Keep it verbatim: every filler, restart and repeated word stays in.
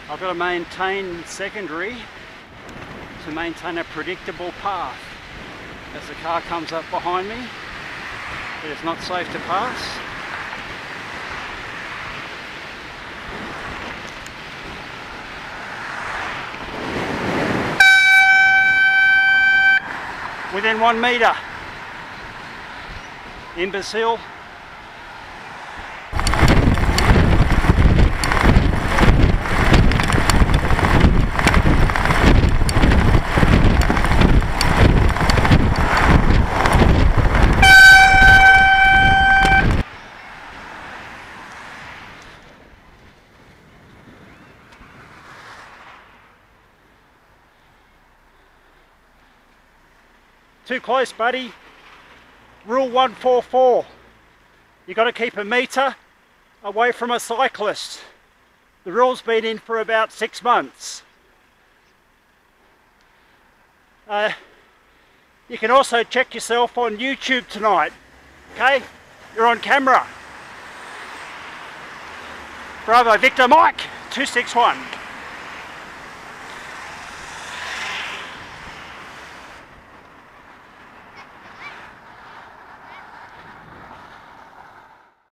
I've got to maintain secondary to maintain a predictable path. As the car comes up behind me, it is not safe to pass. Within one metre. Imbecile. Too close, buddy. Rule one four four. You got to keep a metre away from a cyclist. The rule's been in for about six months. Uh, you can also check yourself on YouTube tonight. Okay? You're on camera. Bravo Victor Mike two six one.